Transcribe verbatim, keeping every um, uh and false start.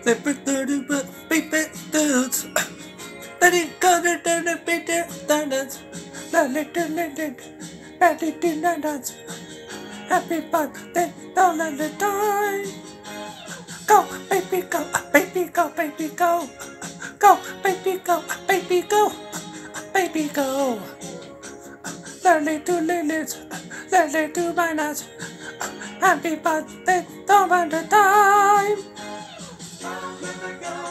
Let it go to the bitter standards. Let it do it. Let it do dance. Happy birthday, don't let it die. Go, baby, go, baby, go, baby, go. Go, baby, go, baby, go. Baby, go. Let it do limits. Let it do minus. Happy birthday, don't let it die.